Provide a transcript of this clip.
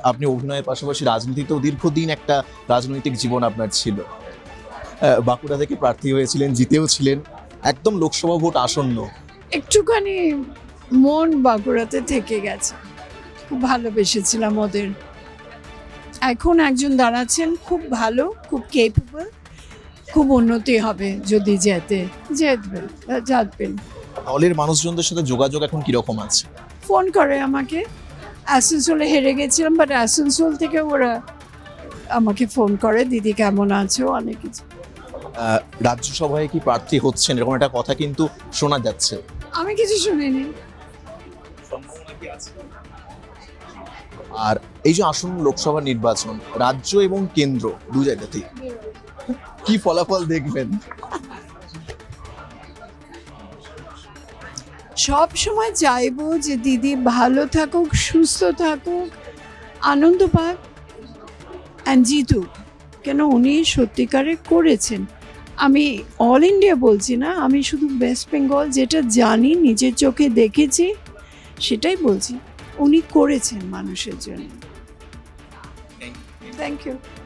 আপনি অভিনয়ের পাশাপাশি রাজনীতিতেও দীর্ঘদিন একটা রাজনৈতিক জীবন আপনার ছিল। বাঁকুড়া থেকে প্রার্থী হয়েছিলেন, জিতেও ছিলেন, একদম লোকসভা ভোট আসন্ন। একটুখানি মন বাঁকুড়াতে থেকে গেছে, খুব ভালোবেসেছিলাম ওদের। এখন একজন দাঁড়াচ্ছেন খুব ভালো, খুব কেপেবল, খুব উন্নতি হবে যদি জিতবেন। দলের মানুষজনদের সাথে যোগাযোগ এখন কিরকম আছে? ফোন করে আমাকে। আসানসোলে হেরে গেছিলাম, বাট আসানসোল থেকে ওরা আমাকে ফোন করে, দিদি কেমন আছো, অনেক কিছু। রাজ্যসভায় কি প্রার্থী হচ্ছেন এরকম একটা কথা কিন্তু শোনা যাচ্ছে। আমি কিছু শুনিনি। আর এই যে আসন্ন লোকসভা নির্বাচন, রাজ্য এবং কেন্দ্র দু জায়গাতেই কি ফলাফল দেখবেন? সব সময় চাইবো যে দিদি ভালো থাকুক, সুস্থ থাকুক, আনন্দ পাক, অ্যান্ড জিতুক। কেন উনি সত্যিকারে করেছেন। আমি অল ইন্ডিয়া বলছি না, আমি শুধু ওয়েস্ট বেঙ্গল যেটা জানি, নিজের চোখে দেখেছি, সেটাই বলছি। উনি করেছেন মানুষের জন্য। Thank you.